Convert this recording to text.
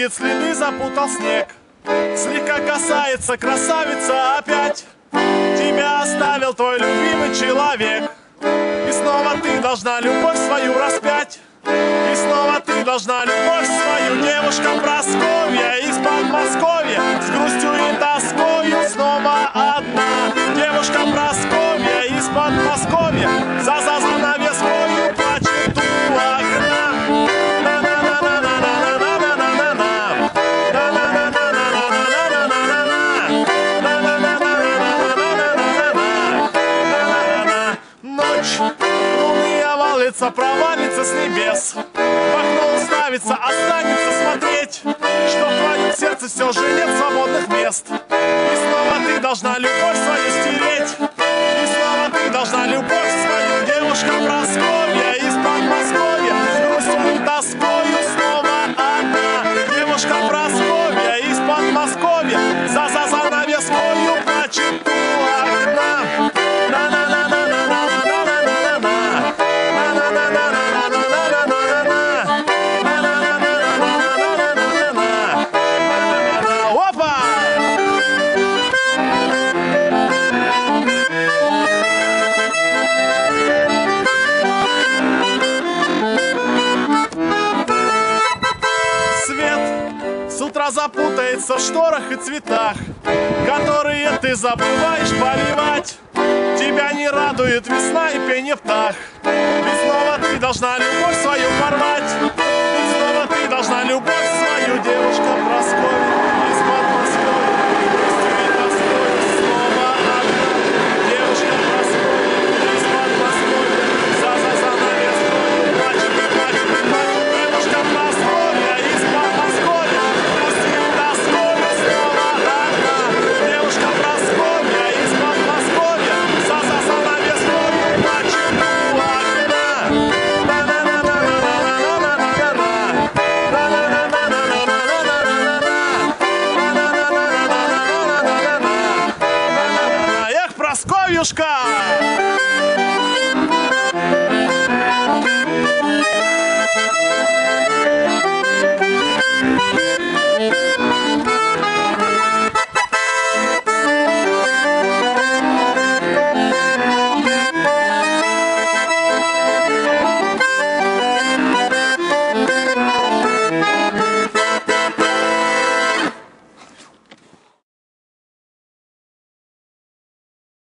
видит следы, запутал снег. Слегка касается красавица опять. Тебя оставил твой любимый человек. И снова ты должна любовь свою распять. И снова ты должна любовь свою. Девушка Прасковья из Подмосковья, с грустью и тоскою снова одна. Девушка Прасковья из Подмосковья, за занавеской плачет у окна. Ночь, луны валится, провалится с небес. В окно уставится, останется смотреть, что в твоем сердце все же нет свободных мест. И снова ты должна любовь свою стереть. И снова ты должна любовь свою. Девушка Прасковья из Подмосковья, с грустью и тоскою снова одна. Девушка Прасковья из Подмосковья, за занавескою плачет у окна. С утра запутается в шторах и цветах, которые ты забываешь поливать. Тебя не радует весна и пение птах. И снова ты должна